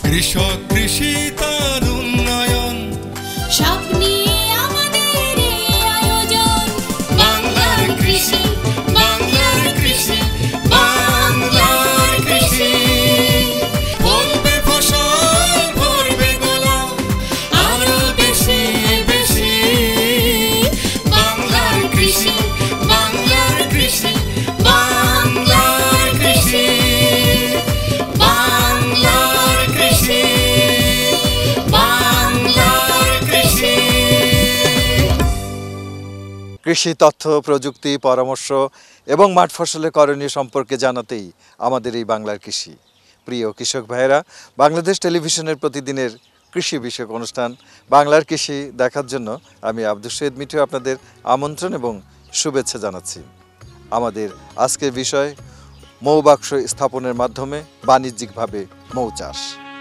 কৃষক কৃষি তার উন্নয়ন সব নিয়ে আমাদের আয়োজন বাংলার কৃষি বাংলার কৃষি বাংলার কৃষি ফলবে ফসল ভরবে গোলাম আরো বেশি বেশি বাংলার কৃষি বাংলার কৃষি বাংলার কৃষি বাংলার কৃষি বাংলার কৃষি। কৃষি তথ্য প্রযুক্তি পরামর্শ এবং মাঠ ফসলের করণীয় সম্পর্কে জানাতেই আমাদের এই বাংলার কৃষি। প্রিয় কৃষক ভাইয়েরা, বাংলাদেশ টেলিভিশনের প্রতিদিনের কৃষি বিষয়ক অনুষ্ঠান বাংলার কৃষি দেখার জন্য আমি আব্দুল শহীদ মিঠু আপনাদের আমন্ত্রণ এবং শুভেচ্ছা জানাচ্ছি। আমাদের আজকের বিষয় মৌ বাক্স স্থাপনের মাধ্যমে বাণিজ্যিকভাবে মৌ চাষ।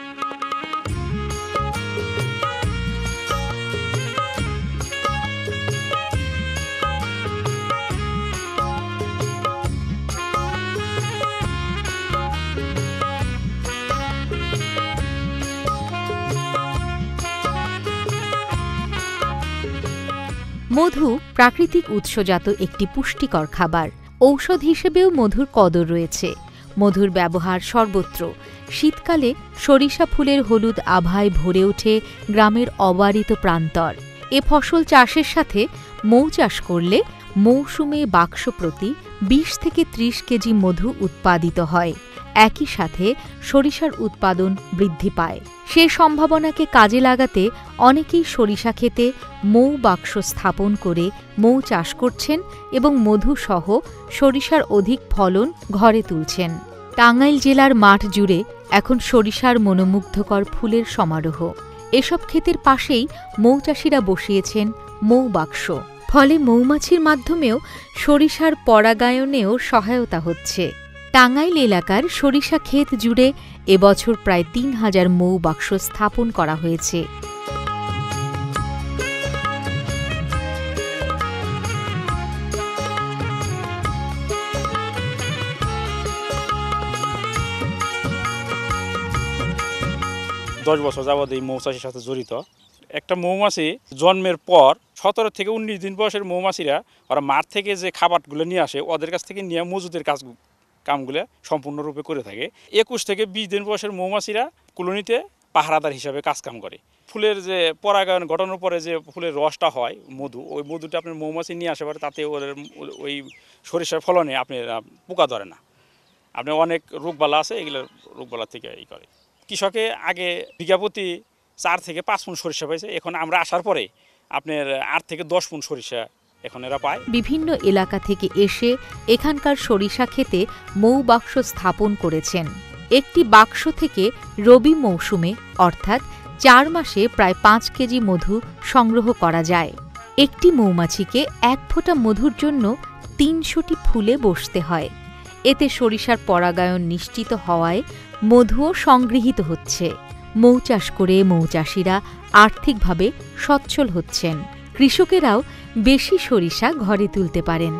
মধু প্রাকৃতিক উৎসজাত একটি পুষ্টিকর খাবার। ঔষধ হিসেবেও মধুর কদর রয়েছে। মধুর ব্যবহার সর্বত্র। শীতকালে সরিষা ফুলের হলুদ আভায় ভরে ওঠে গ্রামের অবারিত প্রান্তর। এ ফসল চাষের সাথে মৌ চাষ করলে মৌসুমে বাক্স প্রতি ২০ থেকে ৩০ কেজি মধু উৎপাদিত হয়। একই সাথে সরিষার উৎপাদন বৃদ্ধি পায়। সে সম্ভাবনাকে কাজে লাগাতে অনেকেই সরিষা ক্ষেতে মৌ বাক্স স্থাপন করে মৌ চাষ করছেন এবং মধুসহ সরিষার অধিক ফলন ঘরে তুলছেন। টাঙ্গাইল জেলার মাঠ জুড়ে এখন সরিষার মনোমুগ্ধকর ফুলের সমারোহ। এসব ক্ষেতের পাশেই মৌচাষিরা বসিয়েছেন মৌ বাক্স। ফলে মৌমাছির মাধ্যমেও সরিষার পরাগায়নেও সহায়তা হচ্ছে। টাঙ্গাইল এলাকার সরিষা ক্ষেত জুড়ে এবছর প্রায় ৩,০০০ মৌ বাক্স স্থাপন করা হয়েছে। দশ বছর যাবৎ এই মৌচাষের সাথে জড়িত। একটা মৌমাছি জন্মের পর ১৭ থেকে ১৯ দিন বয়সের মৌমাছিরা ওরা মাঠ থেকে যে খাবারগুলো নিয়ে আসে ওদের কাছ থেকে নিয়ে মজুদের কামগুলো সম্পূর্ণরূপে করে থাকে। ২১ থেকে ২০ দিন বয়সের মৌমাছিরা কলোনিতে পাহারাদার হিসাবে কাজকাম করে। ফুলের যে পরাগায়ন ঘটানোর পরে যে ফুলের রসটা হয় মধু, ওই মধুটা আপনার মৌমাছি নিয়ে আসে পারে, তাতে ওদের ওই সরিষার ফলনে আপনি পোকা ধরে না। আপনার অনেক রোগবালা আছে, এগুলো রোগবালা থেকে ই করে। কৃষকে আগে বিঘা প্রতি ৪ থেকে ৫ মণ সরিষা পাইছে, এখন আমরা আসার পরে আপনার ৮ থেকে ১০ মণ সরিষা এখন এরা পায়। বিভিন্ন এলাকা থেকে এসে এখানকার সরিষা ক্ষেতে মৌ বাক্স স্থাপন করেছেন। একটি বাক্স থেকে রবি মৌসুমে অর্থাৎ ৪ মাসে প্রায় ৫ কেজি মধু সংগ্রহ করা যায়। একটি মৌমাছিকে ১ ফোঁটা মধুর জন্য ৩০০টি ফুলে বসতে হয়। এতে সরিষার পরাগায়ন নিশ্চিত হওয়ায় মধুও সংগৃহীত হচ্ছে। মৌ চাষ করে মৌচাষিরা আর্থিকভাবে সচ্ছল হচ্ছেন। কৃষকেরাও বেশি সরিষা ঘরে তুলতে পারেন।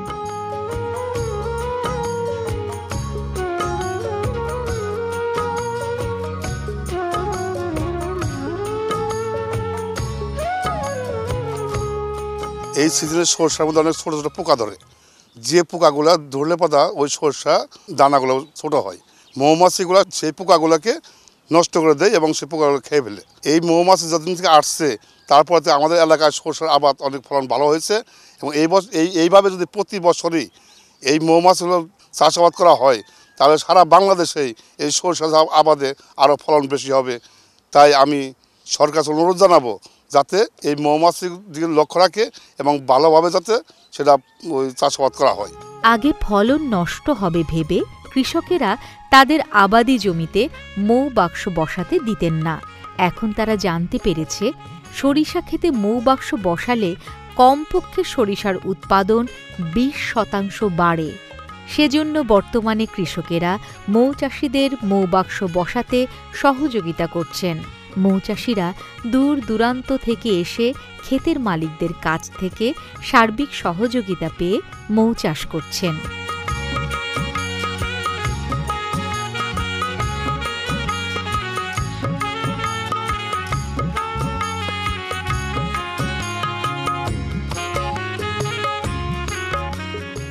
এই সিজনে সরষার মধ্যে অনেক ছোটো ছোটো পোকা ধরে, যে পোকাগুলো ধরলে পাতা ওই সরষা দানাগুলো ছোটো হয়। মৌমাছিগুলো সেই পোকাগুলোকে নষ্ট করে দেয় এবং সেই পোকাগুলো খেয়ে ফেলে। এই মৌমাছি যতদিন থেকে আসছে তারপরে আমাদের এলাকায় সরষার আবাদ অনেক ফলন ভালো হয়েছে এবং এইভাবে যদি প্রতি বছরই এই মৌমাছিগুলো চাষাবাদ করা হয় তাহলে সারা বাংলাদেশেই এই সরষা আবাদে আরও ফলন বেশি হবে। তাই আমি সরকারকে অনুরোধ জানাবো যাতে এই মৌমাছির দিকে লক্ষ্য রাখে এবং ভালোভাবে যাতে সেটা চাষাবাদ করা হয়। আগে ফলন নষ্ট হবে ভেবে কৃষকেরা তাদের আবাদি জমিতে মৌ বাক্স বসাতে দিতেন না। এখন তারা জানতে পেরেছে সরিষা ক্ষেতে মৌ বাক্স বসালে কমপক্ষে সরিষার উৎপাদন ২০% বাড়ে। সেজন্য বর্তমানে কৃষকেরা মৌচাষিদের মৌ বাক্স বসাতে সহযোগিতা করছেন। মৌচাষিরা দূর দূরান্ত থেকে এসে ক্ষেতের মালিকদের কাছ থেকে সার্বিক সহযোগিতা পেয়ে মৌ চাষ করছেন।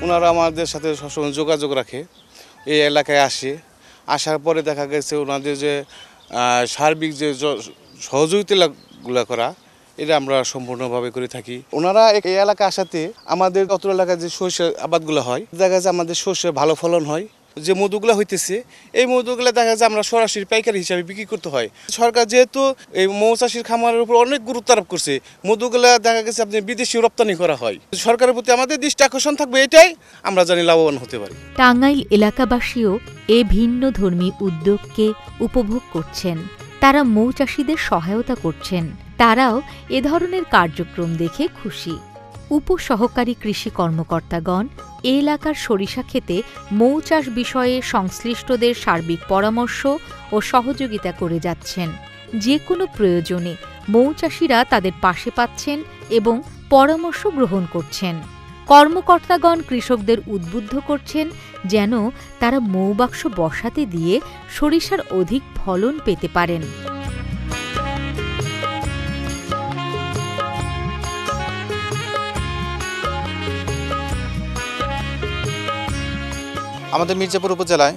ওনারা আমাদের সাথে সবসময় যোগাযোগ রাখে, এই এলাকায় আসে, আসার পরে দেখা গেছে ওনাদের যে সার্বিক যে সহযোগিতাগুলো করা এটা আমরা সম্পূর্ণভাবে করে থাকি। ওনারা এই এলাকা আসাতে আমাদের অত এলাকায় যে শস্যের আবাদগুলো হয় দেখা যাচ্ছে আমাদের শস্যে ভালো ফলন হয়। যে মধুগুলো হইতেছে এই মধুগুলো দেখা যাচ্ছে আমরা সরাসরি পাইকারি হিসাবে বিক্রি করতে হয়। সরকার যেহেতু এই মৌচাষীর খামারের উপর অনেক গুরুত্ব আরোপ করছে, মধুগুলো দেখা গেছে আপনি বিদেশি রপ্তানি করা হয়। সরকারের প্রতি আমাদের দৃষ্টি আকর্ষণ থাকবে, এটাই আমরা জানি লাভবান হতে পারি। টাঙ্গাইল এলাকাবাসীও এ ভিন্ন ধর্মী উদ্যোগকে উপভোগ করছেন। তারা মৌচাষীদের সহায়তা করছেন। তারাও এ ধরনের কার্যক্রম দেখে খুশি। উপসহকারী কৃষি কর্মকর্তাগণ এ এলাকার সরিষা ক্ষেতে মৌচাষ বিষয়ে সংশ্লিষ্টদের সার্বিক পরামর্শ ও সহযোগিতা করে যাচ্ছেন। যে কোনো প্রয়োজনে মৌচাষীরা তাদের পাশে পাচ্ছেন এবং পরামর্শ গ্রহণ করছেন। কর্মকর্তাগণ কৃষকদের উদ্বুদ্ধ করছেন যেন তারা মৌবাক্স বসাতে দিয়ে সরিষার অধিক ফলন পেতে পারেন। আমাদের মির্জাপুর উপজেলায়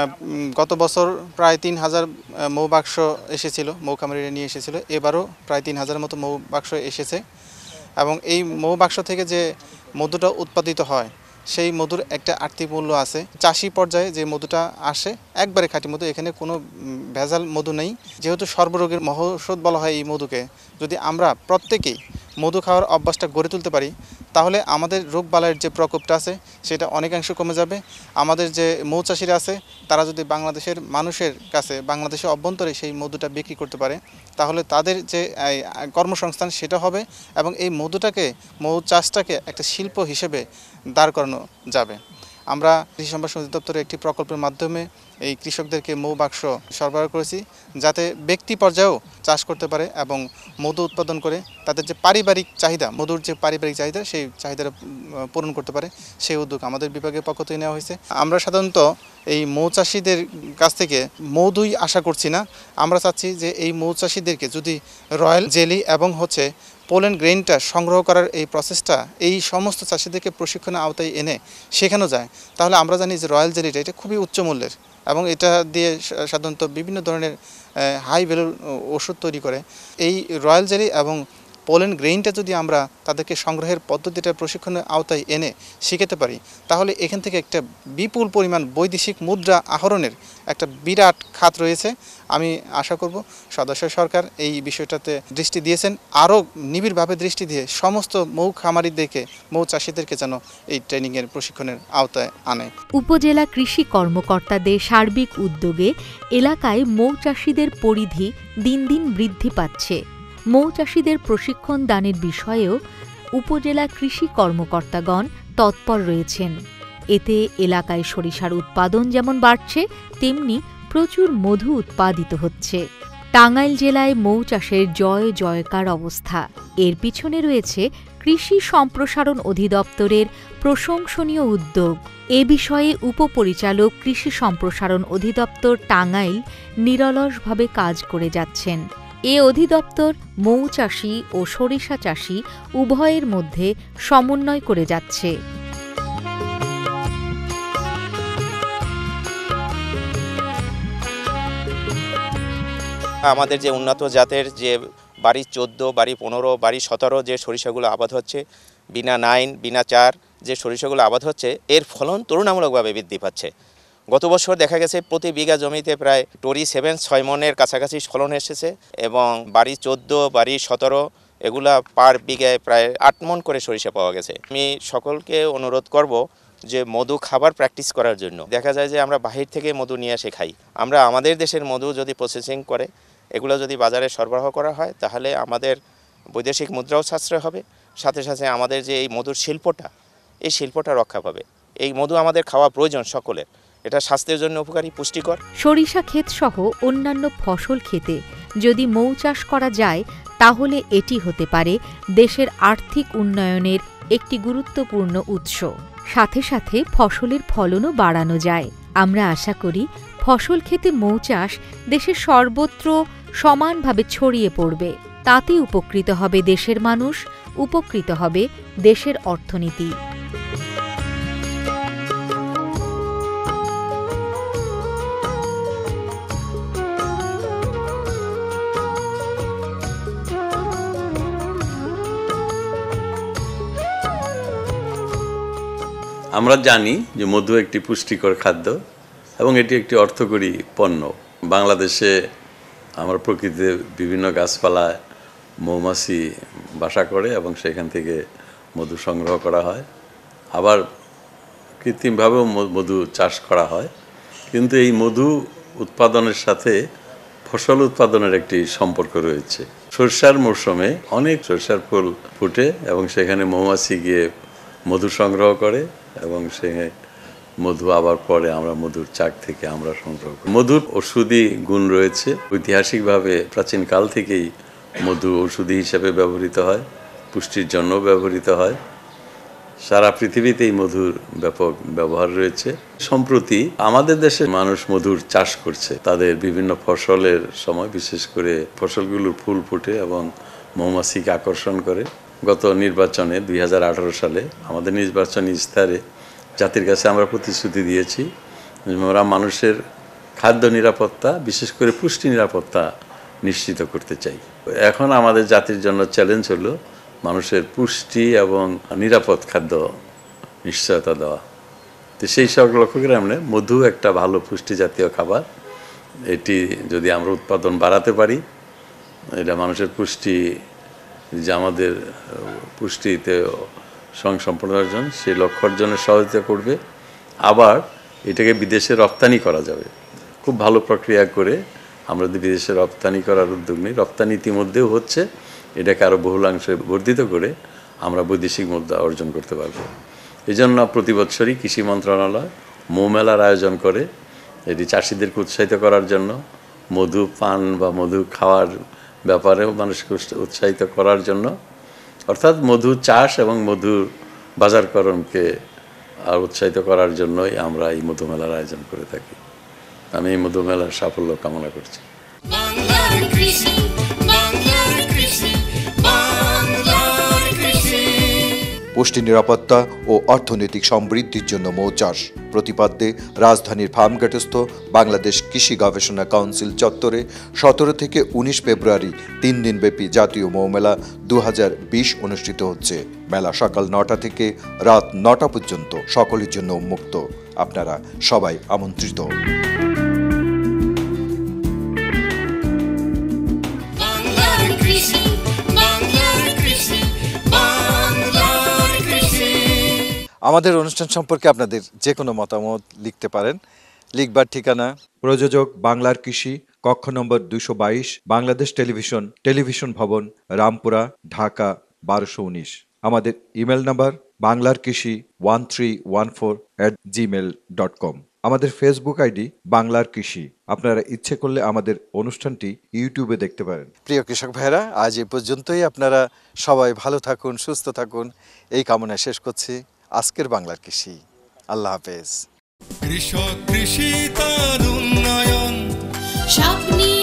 গত বছর প্রায় 3000 মৌবাক্স এসেছিল, মৌখামারি নিয়ে এসেছিল। এবারও প্রায় 3000 মতো মৌবাক্স এসেছে এবং এই মৌবাক্স থেকে যে মধুটা উৎপাদিত হয় সেই মধুর একটা আর্থিক মূল্য আছে। চাষি পর্যায়ে যে মধুটা আসে একবারে খাঁটি মধু, এখানে কোনো ভেজাল মধু নেই। যেহেতু সর্বরোগের মহৌষধ বলা হয় এই মধুকে, যদি আমরা প্রত্যেকেই মধু খাওয়ার অভ্যাসটা গড়ে তুলতে পারি তাহলে আমাদের রোগবালাইয়ের যে প্রকোপটা আছে সেটা অনেকাংশ কমে যাবে। আমাদের যে মৌচাষিরা আছে তারা যদি বাংলাদেশের মানুষের কাছে বাংলাদেশের অভ্যন্তরে সেই মধুটা বিক্রি করতে পারে তাহলে তাদের যে কর্মসংস্থান সেটা হবে এবং এই মধুটাকে মৌ চাষটাকে একটা শিল্প হিসেবে দাঁড় করানো যাবে। আমরা কৃষি সম্পদ অধিদপ্তরের একটি প্রকল্পের মাধ্যমে এই কৃষকদেরকে মৌ বাক্স সরবরাহ করেছি যাতে ব্যক্তি পর্যায়েও চাষ করতে পারে এবং মধু উৎপাদন করে তাদের যে পারিবারিক চাহিদা, মধুর যে পারিবারিক চাহিদা সেই চাহিদাটা পূরণ করতে পারে, সেই উদ্যোগ আমাদের বিভাগের পক্ষ থেকে নেওয়া হয়েছে। আমরা সাধারণত এই মৌচাষীদের কাছ থেকে মধুই আশা করছি না, আমরা চাচ্ছি যে এই মৌচাষীদেরকে যদি রয়্যাল জেলি এবং পোলেন গ্রেইনটা সংগ্রহ করার এই প্রসেসটা এই সমস্ত চাষিদেরকে প্রশিক্ষণের আওতায় এনে শেখানো যায় তাহলে আমরা জানি যে রয়্যাল জেলিটা এটা খুবই উচ্চ মূল্যের এবং এটা দিয়ে সাধারণত বিভিন্ন ধরনের হাই ভ্যালুর ওষুধ তৈরি করে। এই রয়্যাল জেলি এবং পোলেন গ্রেইনটা যদি আমরা তাদেরকে সংগ্রহের পদ্ধতিটা প্রশিক্ষণের আওতায় এনে শিখাতে পারি তাহলে এখান থেকে একটা বিপুল পরিমাণ বৈদেশিক মুদ্রা আহরণের একটা বিরাট খাত রয়েছে। আমি আশা করব সদস্য সরকার এই বিষয়টাতে দৃষ্টি দিয়েছেন, আরও নিবিড়ভাবে দৃষ্টি দিয়ে সমস্ত মৌ খামারিদেরকে মৌ চাষিদেরকে যেন এই ট্রেনিংয়ের প্রশিক্ষণের আওতায় আনে। উপজেলা কৃষি কর্মকর্তাদের সার্বিক উদ্যোগে এলাকায় মৌচাষীদের পরিধি দিন দিন বৃদ্ধি পাচ্ছে। মৌচাষীদের প্রশিক্ষণ দানের বিষয়েও উপজেলা কৃষি কর্মকর্তাগণ তৎপর রয়েছেন। এতে এলাকায় সরিষার উৎপাদন যেমন বাড়ছে তেমনি প্রচুর মধু উৎপাদিত হচ্ছে। টাঙ্গাইল জেলায় মৌচাষের জয় জয়কার অবস্থা। এর পিছনে রয়েছে কৃষি সম্প্রসারণ অধিদপ্তরের প্রশংসনীয় উদ্যোগ। এ বিষয়ে উপপরিচালক কৃষি সম্প্রসারণ অধিদপ্তর টাঙ্গাইল নিরলসভাবে কাজ করে যাচ্ছেন। এ অধিদপ্তর মৌচাষী ও সরিষা চাষী উভয়ের মধ্যে সমন্বয় করে যাচ্ছে। আমাদের যে উন্নত জাতের যে বাড়ি 14, বাড়ি 15, বাড়ি 17 যে সরিষাগুলো আবাদ হচ্ছে, বিনা 9, বিনা 4 যে সরিষাগুলো আবাদ হচ্ছে এর ফলন তুলনামূলকভাবে বৃদ্ধি পাচ্ছে। গত বছর দেখা গেছে প্রতি বিঘা জমিতে প্রায় টরি 7-6 মনের কাছাকাছি ফলন এসেছে এবং বাড়ি 14, বাড়ি 17 এগুলা পার বিঘায় প্রায় 8 মন করে সরিষা পাওয়া গেছে। আমি সকলকে অনুরোধ করব যে মধু খাবার প্র্যাকটিস করার জন্য। দেখা যায় যে আমরা বাহির থেকে মধু নিয়ে এসে খাই, আমরা আমাদের দেশের মধু যদি প্রসেসিং করে এগুলো যদি বাজারে সরবরাহ করা হয় তাহলে আমাদের বৈদেশিক মুদ্রাও সাশ্রয় হবে, সাথে সাথে আমাদের যে এই মধুর শিল্পটা এই শিল্পটা রক্ষা পাবে। এই মধু আমাদের খাওয়া প্রয়োজন সকলের, এটা স্বাস্থ্যের জন্য উপকারী, পুষ্টিকর। সরিষা ক্ষেত সহ অন্যান্য ফসল খেতে যদি মৌ চাষ করা যায় তাহলে এটি হতে পারে দেশের আর্থিক উন্নয়নের একটি গুরুত্বপূর্ণ উৎস। সাথে সাথে ফসলের ফলনও বাড়ানো যায়। আমরা আশা করি ফসল খেতে মৌ চাষ দেশের সর্বত্র সমানভাবে ছড়িয়ে পড়বে। তাতে উপকৃত হবে দেশের মানুষ, উপকৃত হবে দেশের অর্থনীতি। আমরা জানি যে মধু একটি পুষ্টিকর খাদ্য এবং এটি একটি অর্থকরী পণ্য। বাংলাদেশে আমরা প্রকৃতিতে বিভিন্ন গাছপালায় মৌমাছি বাসা করে এবং সেখান থেকে মধু সংগ্রহ করা হয়, আবার কৃত্রিমভাবেও মধু চাষ করা হয়। কিন্তু এই মধু উৎপাদনের সাথে ফসল উৎপাদনের একটি সম্পর্ক রয়েছে। সরষার মৌসুমে অনেক সরষার ফুল ফুটে এবং সেখানে মৌমাছি গিয়ে মধু সংগ্রহ করে এবং সে মধু আবার পরে আমরা মধুর চাক থেকে আমরা সংগ্রহ করি। মধুর ঔষধি গুণ রয়েছে। ঐতিহাসিকভাবে প্রাচীনকাল থেকেই মধু ঔষধি হিসেবে ব্যবহৃত হয়, পুষ্টির জন্য ব্যবহৃত হয়। সারা পৃথিবীতেই মধুর ব্যাপক ব্যবহার রয়েছে। সম্প্রতি আমাদের দেশে মানুষ মধুর চাষ করছে। তাদের বিভিন্ন ফসলের সময় বিশেষ করে ফসলগুলোর ফুল ফুটে এবং মৌমাছিকে আকর্ষণ করে। গত নির্বাচনে 2018 সালে আমাদের নির্বাচনী ইস্তাহারে জাতির কাছে আমরা প্রতিশ্রুতি দিয়েছি আমরা মানুষের খাদ্য নিরাপত্তা, বিশেষ করে পুষ্টি নিরাপত্তা নিশ্চিত করতে চাই। এখন আমাদের জাতির জন্য চ্যালেঞ্জ হলো মানুষের পুষ্টি এবং নিরাপদ খাদ্য নিশ্চয়তা দেওয়া। তো সেই সব লক্ষ্য করে আমরা মধু একটা ভালো পুষ্টি জাতীয় খাবার, এটি যদি আমরা উৎপাদন বাড়াতে পারি, এটা মানুষের পুষ্টি যে আমাদের পুষ্টিতে স্বয়ংসম্পূর্ণ অর্জন সেই লক্ষ্য অর্জনে সহায়তা করবে। আবার এটাকে বিদেশে রপ্তানি করা যাবে। খুব ভালো প্রক্রিয়া করে আমরা যদি বিদেশে রপ্তানি করার উদ্যোগ নিই, রপ্তানি ইতিমধ্যেও হচ্ছে, এটাকে আরও বহুলাংশে বর্ধিত করে আমরা বৈদেশিক মুদ্রা অর্জন করতে পারবো। এই জন্য প্রতি বছরই কৃষি মন্ত্রণালয় মৌমেলার আয়োজন করে, এটি চাষিদেরকে উৎসাহিত করার জন্য, মধু পান বা মধু খাওয়ার ব্যাপারেও মানুষকে উৎসাহিত করার জন্য, অর্থাৎ মধু চাষ এবং মধুর বাজারকরণকে আর উৎসাহিত করার জন্যই আমরা এই মধুমেলার আয়োজন করে থাকি। আমি এই মধুমেলার সাফল্য কামনা করছি। বাংলার কৃষি, বাংলার কৃষি, বাংলার কৃষি। পুষ্টি নিরাপত্তা ও অর্থনৈতিক সমৃদ্ধির জন্য মৌ চাষ প্রতিপাদ্যে রাজধানীর ফার্মগেটস্থ বাংলাদেশ কৃষি গবেষণা কাউন্সিল চত্বরে 17 থেকে 19 ফেব্রুয়ারি 3 দিনব্যাপী জাতীয় মৌমেলা 2020 অনুষ্ঠিত হচ্ছে। মেলা সকাল 9টা থেকে রাত 9টা পর্যন্ত সকলের জন্য উন্মুক্ত। আপনারা সবাই আমন্ত্রিত। বাংলার কৃষি, বাংলার কৃষি, বাংলার কৃষি। আমাদের অনুষ্ঠান সম্পর্কে আপনাদের যে কোনো মতামত লিখতে পারেন। লিখবার ঠিকানা প্রযোজক বাংলার কৃষি, কক্ষ নম্বর 222, বাংলাদেশ টেলিভিশন, টেলিভিশন ভবন, রামপুরা, ঢাকা 1219। আমাদের ইমেল নাম্বার banglarkrishi1314@gmail.com। আমাদের ফেসবুক আইডি বাংলার কৃষি। আপনারা ইচ্ছে করলে আমাদের অনুষ্ঠানটি ইউটিউবে দেখতে পারেন। প্রিয় কৃষক ভাইরা, আজ এই পর্যন্তই। আপনারা সবাই ভালো থাকুন, সুস্থ থাকুন, এই কামনা শেষ করছি আজকের বাংলার কৃষি। আল্লাহ হাফেজ। কৃষক কৃষি তার উন্নয়ন স্বপ্নে